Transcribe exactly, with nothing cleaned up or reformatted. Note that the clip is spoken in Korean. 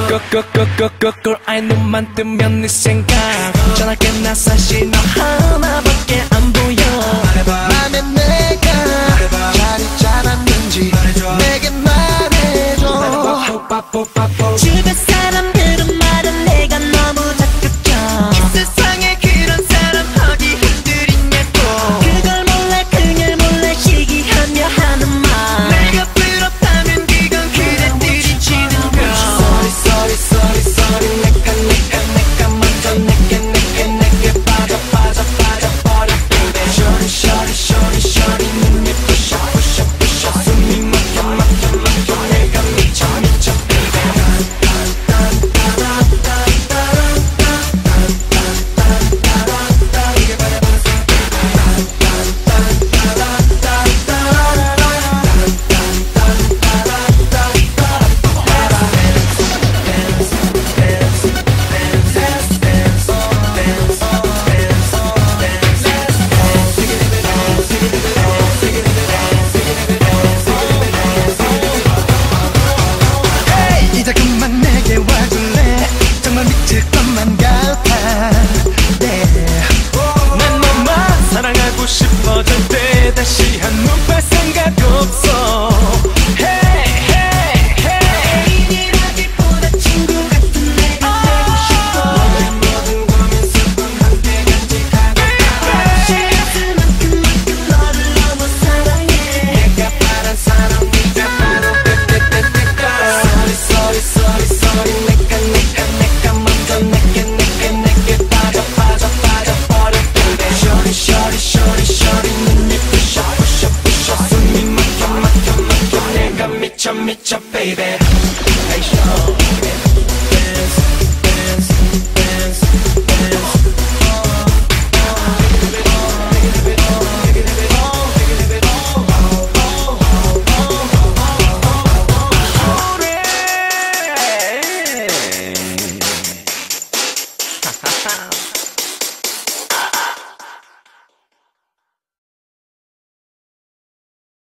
꿀꿀꿀꿀꿀꿀 아이 눈만 뜨면 네 생각 전화기 나서 신호 하나밖에 안 보여. 맘에 내가 자리 잡았는지 내게 말해줘. 주변 사람들은 말은 내가 너무 적극적. 이 세상에 그런 사람 어디 흔들 있냐고. 그걸 몰래 그걸 몰래 시기하며 하는 말. 내가 부럽다면 그건 그대들이 지는 거. Sorry sorry sorry sorry 내가 내가 내가 먼저 내게 내게 내게 빠져 빠져 빠져 버려 baby. Shorty shorty shorty shorty 눈이 부셔 부셔 부셔 숨이 막혀 막혀 막혀 내가 미쳐 미쳐 baby. 이제 그만 내게 와줄래. 정말 미칠 것만 같아. 네. 난 너만 사랑하고 싶어질 때 다시 한눈팔 생각 없어. Hey hey hey 애인이라기보다 친구 같은 내가 되고 싶어. 너의 모든 고민 슬픔 함께 간직하고 시간을 만큼 만큼 너를 너무 사랑해. 내가 바란 사람 네가 바로 그때그때가. Sorry sorry sorry sorry 내가 내가 내가 먼저 내게 내게 내게 빠져 빠져 빠져 버려 baby. Shorty shorty shorty shorty 눈이 부셔 부셔 부셔 숨이 막혀 막혀 막혀 내가 미쳐 미쳐 baby. Hey, show.